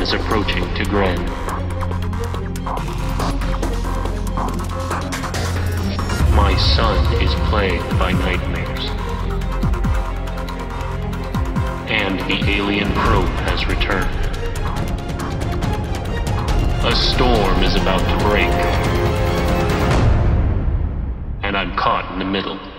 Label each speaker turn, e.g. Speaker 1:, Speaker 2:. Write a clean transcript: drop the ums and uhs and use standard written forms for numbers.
Speaker 1: is approaching Tgren. My son is plagued by nightmares. And the alien probe has returned. A storm is about to break. And I'm caught in the middle.